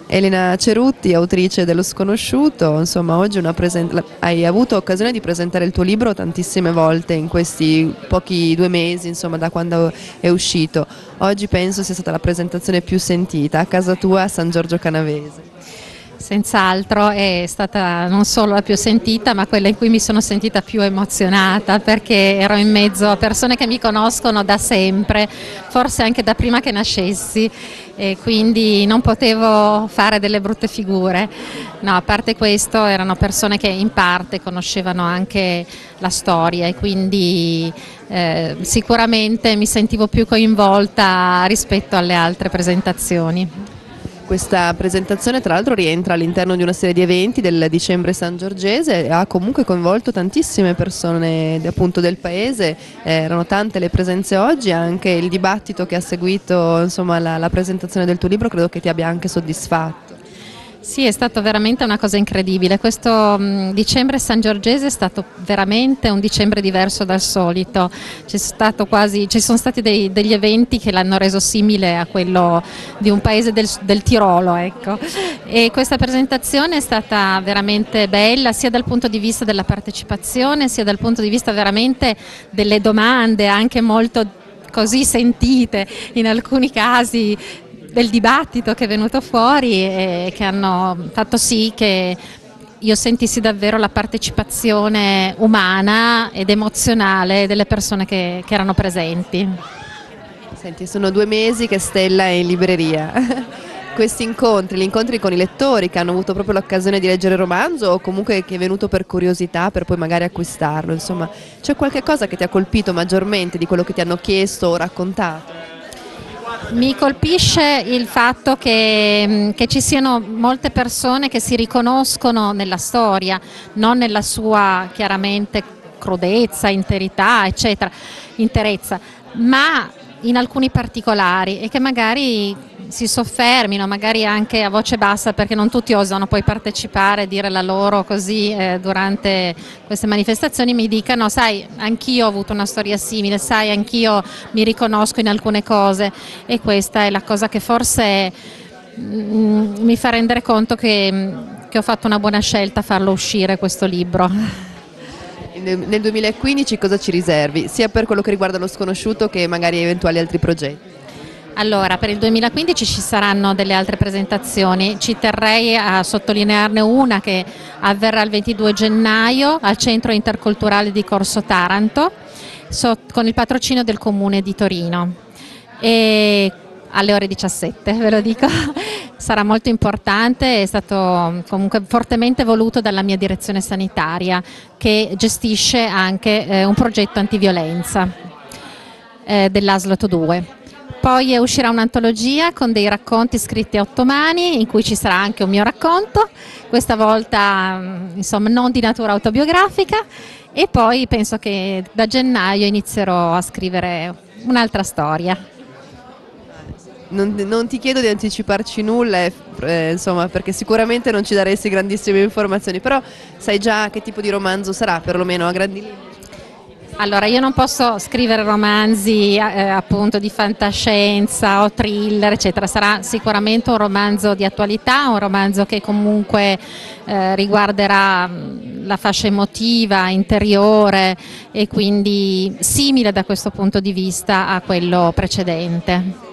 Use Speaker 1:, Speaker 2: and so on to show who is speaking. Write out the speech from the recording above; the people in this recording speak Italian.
Speaker 1: Elena Cerutti, autrice dello Sconosciuto, insomma oggi hai avuto occasione di presentare il tuo libro tantissime volte in questi pochi 2 mesi, insomma da quando è uscito. Oggi penso sia stata la presentazione più sentita a casa tua a San Giorgio Canavese.
Speaker 2: Senz'altro è stata non solo la più sentita, ma quella in cui mi sono sentita più emozionata, perché ero in mezzo a persone che mi conoscono da sempre, forse anche da prima che nascessi, e quindi non potevo fare delle brutte figure. No, a parte questo, erano persone che in parte conoscevano anche la storia e quindi sicuramente mi sentivo più coinvolta rispetto alle altre presentazioni.
Speaker 1: Questa presentazione tra l'altro rientra all'interno di una serie di eventi del dicembre sangiorgese e ha comunque coinvolto tantissime persone appunto del paese, erano tante le presenze oggi, anche il dibattito che ha seguito insomma, la presentazione del tuo libro credo che ti abbia anche soddisfatto.
Speaker 2: Sì, è stato veramente una cosa incredibile. Questo dicembre sangiorgese è stato veramente un dicembre diverso dal solito. Ci sono stati degli eventi che l'hanno reso simile a quello di un paese del Tirolo, ecco. E questa presentazione è stata veramente bella, sia dal punto di vista della partecipazione, sia dal punto di vista veramente delle domande, anche molto così sentite in alcuni casi, del dibattito che è venuto fuori e che hanno fatto sì che io sentissi davvero la partecipazione umana ed emozionale delle persone che erano presenti.
Speaker 1: Senti, sono 2 mesi che Stella è in libreria. Questi incontri, gli incontri con i lettori che hanno avuto proprio l'occasione di leggere il romanzo o comunque che è venuto per curiosità per poi magari acquistarlo, insomma, c'è qualche cosa che ti ha colpito maggiormente di quello che ti hanno chiesto o raccontato?
Speaker 2: Mi colpisce il fatto che ci siano molte persone che si riconoscono nella storia, non nella sua chiaramente crudezza, interità, eccetera, interezza, ma in alcuni particolari e che magari si soffermino, magari anche a voce bassa, perché non tutti osano poi partecipare e dire la loro così durante queste manifestazioni, mi dicano: sai, anch'io ho avuto una storia simile, sai, anch'io mi riconosco in alcune cose, e questa è la cosa che forse mi fa rendere conto che ho fatto una buona scelta a farlo uscire questo libro.
Speaker 1: Nel 2015 cosa ci riservi, sia per quello che riguarda lo Sconosciuto che magari eventuali altri progetti?
Speaker 2: Allora, per il 2015 ci saranno delle altre presentazioni, ci terrei a sottolinearne una che avverrà il 22 gennaio al Centro Interculturale di Corso Taranto con il patrocinio del Comune di Torino e alle ore 17, ve lo dico. Sarà molto importante, è stato comunque fortemente voluto dalla mia direzione sanitaria che gestisce anche un progetto antiviolenza dell'ASLOT 2. Poi uscirà un'antologia con dei racconti scritti a 8 mani in cui ci sarà anche un mio racconto, questa volta insomma non di natura autobiografica, e poi penso che da gennaio inizierò a scrivere un'altra storia.
Speaker 1: Non ti chiedo di anticiparci nulla, insomma, perché sicuramente non ci daresti grandissime informazioni, però sai già che tipo di romanzo sarà, perlomeno a grandi linee?
Speaker 2: Allora, io non posso scrivere romanzi appunto di fantascienza o thriller, eccetera. Sarà sicuramente un romanzo di attualità, un romanzo che comunque riguarderà la fascia emotiva, interiore, e quindi simile da questo punto di vista a quello precedente.